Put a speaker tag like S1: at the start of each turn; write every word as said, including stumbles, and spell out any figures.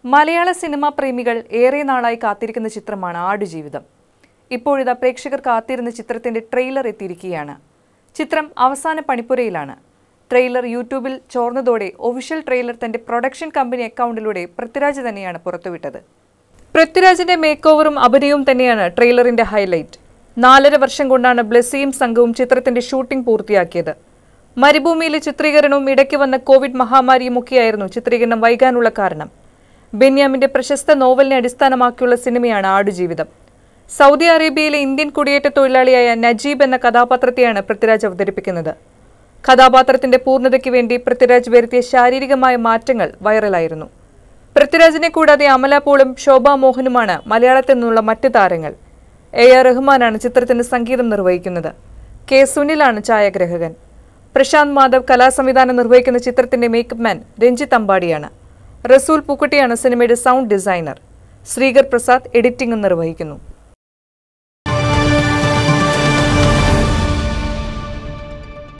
S1: മലയാള cinema പ്രേമികൾ ഏറെ നാളായി കാത്തിരിക്കുന്ന ചിത്രമാണ് ആടുജീവിതം. ഇപ്പോഴിതാ പ്രേക്ഷകർ കാത്തിരുന്ന ചിത്രത്തിന്റെ ട്രെയിലർ എത്തിയിരിക്കുകയാണ്. ചിത്രം അവസാന പണിപ്പുരയിലാണ്. ട്രെയിലർ യൂട്യൂബിൽ ചോർന്നതോടെ ഒഫീഷ്യൽ ട്രെയിലർ തന്റെ പ്രൊഡക്ഷൻ കമ്പനി അക്കൗണ്ടിലൂടെ പൃഥ്വിരാജ് തന്നെയാണ് പുറത്തുവിട്ടത്. പൃഥ്വിരാജിന്റെ മേക്ക് ഓവറും അഭിനയവും തന്നെയാണ് ട്രെയിലറിന്റെ ഹൈലൈറ്റ്. നാലര വർഷം കൊണ്ടാണ് ബ്ലെസ്സിയും സംഘവും ചിത്രത്തിന്റെ ഷൂട്ടിംഗ് പൂർത്തിയാക്കിയത്. മരുഭൂമിയിലെ ചിത്രീകരണവും ഇടയ്ക്ക് വന്ന കോവിഡ് മഹാമാരിയും ഒക്കെയായിരുന്നു ചിത്രീകരണം വൈകാനുള്ള കാരണം. ബെന്യാമിന്റെ പ്രശസ്ത നോവലിനെ അടിസ്ഥാനമാക്കിയുള്ള സിനിമയാണ് ആടുജീവിതം. സൗദി അറേബ്യയിലെ ഇന്ത്യൻ കുടിയേറ്റ തൊഴിലാളിയായ നജീബ് എന്ന കഥാപാത്രത്തെയാണ് പൃഥ്വിരാജ് അവതരിപ്പിക്കുന്നത്. കഥാപാത്രത്തിന്റെ പൂർണ്ണതയ്ക്ക് വേണ്ടി പൃഥ്വിരാജ് വരുത്തിയ ശാരീരികമായ മാറ്റങ്ങൾ വൈറലായിരുന്നു. പൃഥ്വിരാജിനെ കൂടാതെ അമല പോളും ശോഭാ മോഹനുമാണ് മലയാളത്തിൽ നിന്നുള്ള മറ്റ് താരങ്ങൾ. എ ആർ റഹ്മാനാണ് ചിത്രത്തിന് സംഗീതം നിർവഹിക്കുന്നത്. കെ സുനിലാണ് ഛായാഗ്രഹകൻ. പ്രശാന്ത് മാധവ് കലാസംവിധാനം നിർവഹിക്കുന്ന ചിത്രത്തിന്റെ മേക്കപ്പ് മാൻ രഞ്ജിത്ത് അമ്പാടിയാണ്. റസൂൽ പൂക്കുട്ടിയാണ് സിനിമയുടെ സൗണ്ട് ഡിസൈനർ. ശ്രീകർ പ്രസാദ് എഡിറ്റിംഗും നിർവഹിക്കുന്നു.